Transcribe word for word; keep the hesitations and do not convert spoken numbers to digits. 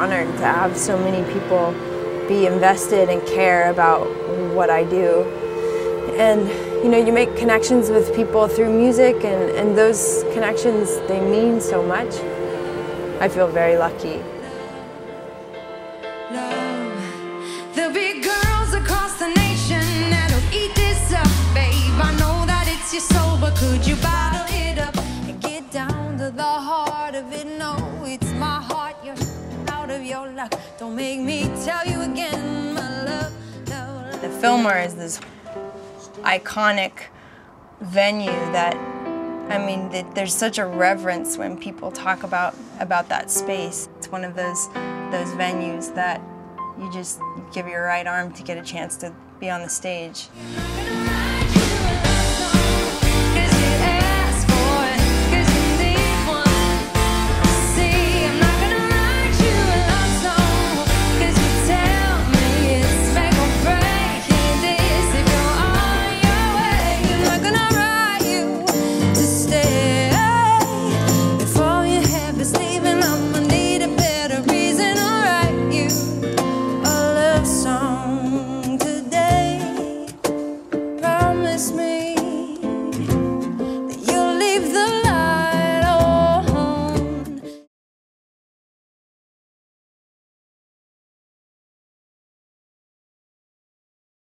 honored to have so many people be invested and care about what I do. And you know, you make connections with people through music, and, and those connections, they mean so much. I feel very lucky. There'll be girls across the nation that'll eat this up, babe. I know that it's your soul, but could you bottle it up and get down to the heart of it? No, it's my heart, you're out of your luck. Don't make me tell you again, my love. No, the Fillmore is this iconic venue that, I mean, there's such a reverence when people talk about about that space. It's one of those those venues that you just give your right arm to get a chance to be on the stage.